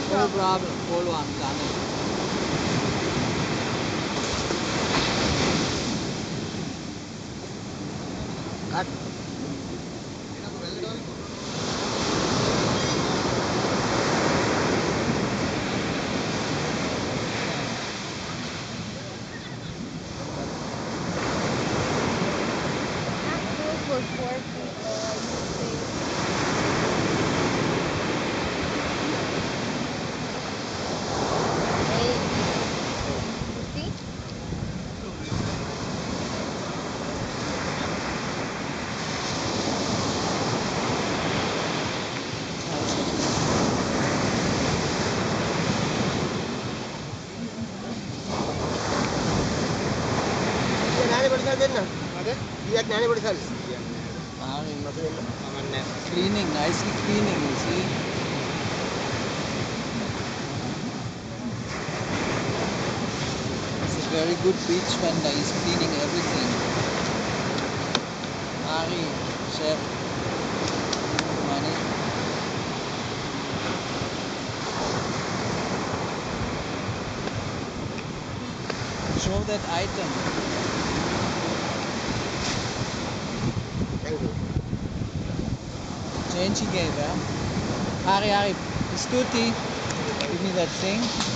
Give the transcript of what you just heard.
No problem. Follow, I'm coming. Cut. For 4 people, you say 850. Cleaning, nicely cleaning, you see. It's a very good beach vendor. He's cleaning everything. Ari, chef, money. Show that item. Thank you. Change he gave, yeah? Ari, Ari, Stuti, give me that thing.